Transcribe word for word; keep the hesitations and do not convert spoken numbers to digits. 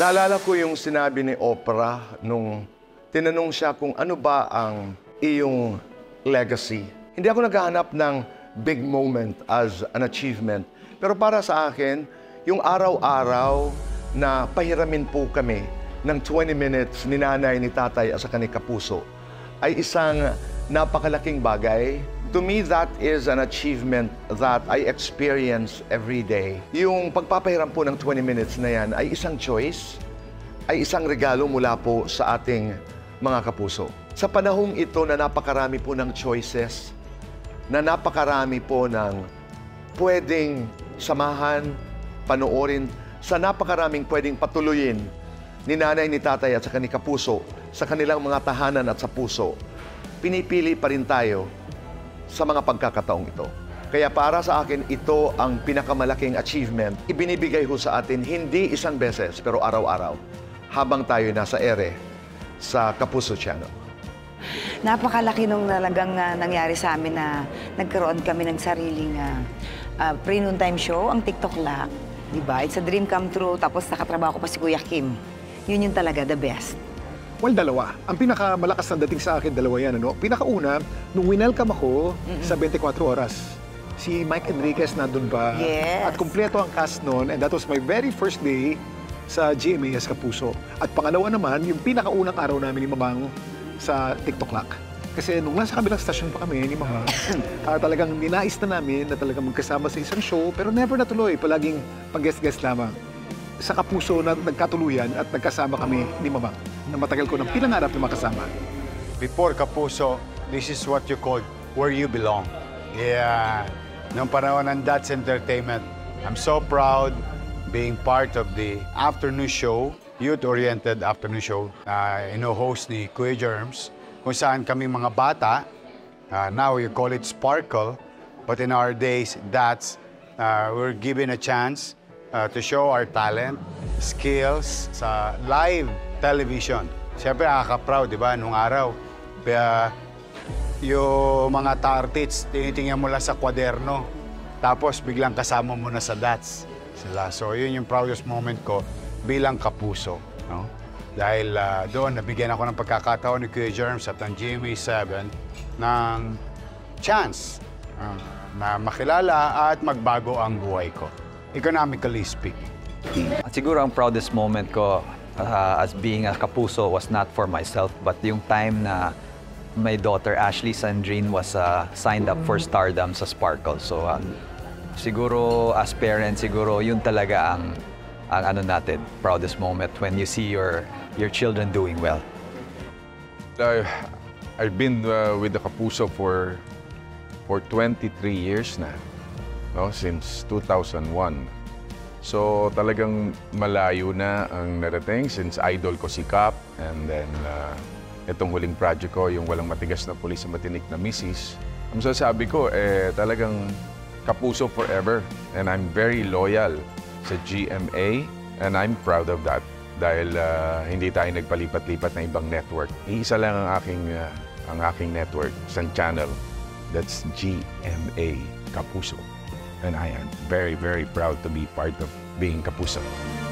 Naalala ko yung sinabi ni Oprah nung tinanong siya kung ano ba ang iyong legacy. Hindi ako naghahanap ng big moment as an achievement. Pero para sa akin, yung araw-araw na pahiramin po kami ng twenty minutes ni nanay, ni tatay at sa kani kapuso ay isang napakalaking bagay. To me, that is an achievement that I experience every day. Yung pagpapahiram po ng twenty minutes na yan ay isang choice, ay isang regalo mula po sa ating mga kapuso. Sa panahong ito na napakarami po ng choices, na napakarami po ng pwedeng samahan, panoorin, sa napakaraming pwedeng patuloyin ni nanay, ni tatay at sa kani kapuso, sa kanilang mga tahanan at sa puso, pinipili pa rin tayo sa mga pagkakataong ito. Kaya para sa akin, ito ang pinakamalaking achievement. Ibinibigay ho sa atin hindi isang beses, pero araw-araw, habang tayo nasa ere sa Kapuso Channel. Napakalaki nung talagang uh, nangyari sa amin na nagkaroon kami ng sariling uh, uh, pre-noontime show, ang TikTok Lock. Diba? It's a dream come true. Tapos nakatrabaho ko pa si Kuya Kim. Yun yung talaga, the best. Well, dalawa. Ang pinakamalakas na dating sa akin, dalawa yan, ano? Pinakauna, nung winelcome ako mm-mm. sa twenty-four oras, si Mike Enriquez nandun pa. Yes. At kumpleto ang cast noon, and that was my very first day sa G M A S Kapuso. At pangalawa naman, yung pinakaunang araw namin ni Mamang sa TikTok Lock. Kasi nung nasa kabilang stasyon pa kami ni Mama, uh, talagang ninais na namin na talagang magkasama sa isang show, pero never natuloy. Palaging pag-guest-guest lamang. Sa Kapuso na nagkatuluyan at nagkasama kami ni Mama na matagal ko ng pinangarap na makasama. Before Kapuso, this is what you call where you belong. Yeah. Noong panahon ng That's Entertainment, I'm so proud being part of the afternoon show, youth-oriented afternoon show, uh, ino-host ni Kuya Germs, kung saan kami mga bata, uh, now you call it Sparkle, but in our days, that's, uh, we're given a chance Uh, to show our talent, skills sa live television. Siyempre, nakaka-proud, di ba? Nung araw, kaya yung mga tartits, tinitingnan mo lang sa kwaderno. Tapos, biglang kasama mo na sa That's sila. So, yun yung proudest moment ko bilang Kapuso. No? Dahil uh, doon, nabigyan ako ng pagkakataon ni Kuya Germs at ng G M A seven ng chance uh, na makilala at magbago ang buhay ko. Economically speaking. At siguro ang proudest moment ko uh, as being a Kapuso was not for myself, but yung time na my daughter Ashley Sandrine was uh, signed up for Stardom sa Sparkle. So uh, siguro as parents, siguro yun talaga ang, ang ano natin, proudest moment when you see your, your children doing well. Uh, I've been uh, with the Kapuso for, for twenty-three years na. No, since two thousand one. So talagang malayo na ang narating since idol ko si Cap, and then uh, itong huling project ko, yung Walang Matigas na Pulis sa Matinik na Misis. Ang sasabi ko, eh talagang Kapuso forever, and I'm very loyal sa G M A, and I'm proud of that dahil uh, hindi tayo nagpalipat-lipat na ibang network. Iisa lang ang aking, uh, ang aking network, isang channel. That's G M A Kapuso. And I am very, very proud to be part of being Kapuso.